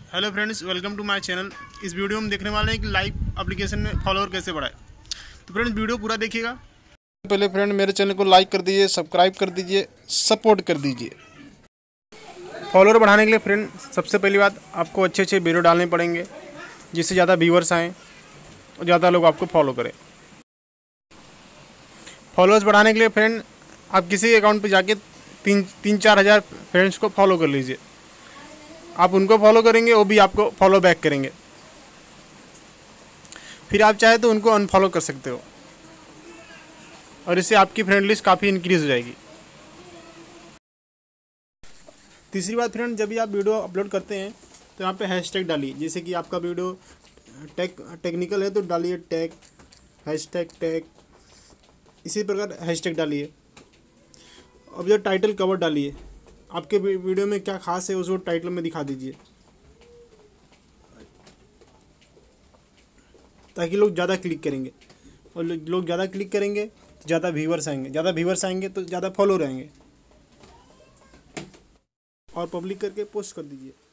Hello friends, welcome to my channel. इस video में देखने वाले हैं कि लाइव एप्लीकेशन में फॉलोअर कैसे बढ़ाए। तो फ्रेंड्स वीडियो पूरा देखिएगा। पहले फ्रेंड मेरे चैनल को लाइक कर दीजिए, सब्सक्राइब कर दीजिए, सपोर्ट कर दीजिए। फॉलोअर बढ़ाने के लिए फ्रेंड सबसे पहली बात आपको अच्छे अच्छे वीडियो डालने पड़ेंगे जिससे ज़्यादा व्यूअर्स आएँ और ज़्यादा लोग आपको फॉलो करें। फॉलोअर्स बढ़ाने के लिए फ्रेंड आप किसी अकाउंट पर जाके 3-4 हज़ार फ्रेंड्स को फॉलो कर लीजिए। आप उनको फॉलो करेंगे, वो भी आपको फॉलो बैक करेंगे। फिर आप चाहे तो उनको अनफॉलो कर सकते हो और इससे आपकी फ्रेंड लिस्ट काफ़ी इंक्रीज़ हो जाएगी। तीसरी बात फ्रेंड, जब भी आप वीडियो अपलोड करते हैं तो यहाँ पे हैशटैग डालिए। जैसे कि आपका वीडियो टेक्निकल है तो डालिए टैग, हैशटैग टैग, इसी प्रकार हैशटैग डालिए। अब जो टाइटल कवर डालिए, आपके वीडियो में क्या खास है उसको टाइटल में दिखा दीजिए ताकि लोग ज़्यादा क्लिक करेंगे और लोग ज़्यादा क्लिक करेंगे तो ज़्यादा व्यूअर्स आएंगे, ज़्यादा व्यूअर्स आएंगे तो ज़्यादा फॉलो रहेंगे। और पब्लिक करके पोस्ट कर दीजिए।